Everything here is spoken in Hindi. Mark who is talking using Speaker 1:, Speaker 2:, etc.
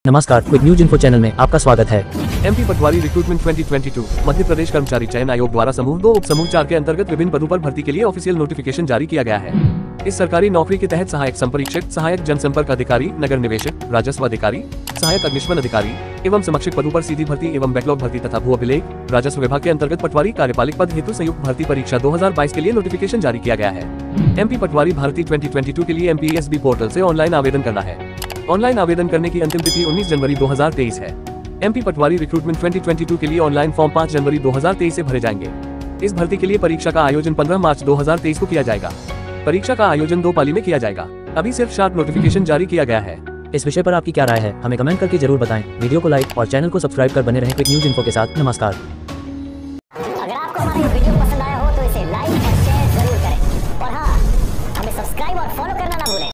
Speaker 1: नमस्कार, क्विक न्यूज इन्फो चैनल में आपका स्वागत है।
Speaker 2: एमपी पटवारी रिक्रूटमेंट 2022 मध्य प्रदेश कर्मचारी चयन आयोग द्वारा समूह 2 उप समूह 4 के अंतर्गत विभिन्न पदों पर भर्ती के लिए ऑफिशियल नोटिफिकेशन जारी किया गया है। इस सरकारी नौकरी के तहत सहायक संपरीक्षक, सहायक जनसंपर्क अधिकारी, नगर निवेशक, राजस्व अधिकारी, सहायक अग्निशमन अधिकारी एवं समक्षक पदों पर सीधी भर्ती एवं बैकलॉग भर्ती तथा भू अभिलेख राजस्व विभाग के अंतर्गत पटवारी कार्यपालिक पद हेतु संयुक्त भर्ती परीक्षा 2022 के लिए नोटिफिकेशन जारी किया गया है। एमपी पटवारी भर्ती 2022 के लिए MPSB पोर्टल से ऑनलाइन आवेदन करना है। ऑनलाइन आवेदन करने की अंतिम तिथि 19 जनवरी 2023 है। एमपी पटवारी रिक्रूटमेंट 2022 के लिए ऑनलाइन फॉर्म 5 जनवरी 2023 से भरे जाएंगे। इस भर्ती के लिए परीक्षा का आयोजन 15 मार्च 2023 को किया जाएगा। परीक्षा का आयोजन 2 पाली में किया जाएगा। अभी सिर्फ शार्ट नोटिफिकेशन जारी किया गया है।
Speaker 1: इस विषय पर आपकी क्या राय है, हमें कमेंट करके जरूर बताएं। वीडियो को लाइक और चैनल को सब्सक्राइब कर बने रहें क्विक न्यूज इन्फो के साथ। नमस्कार।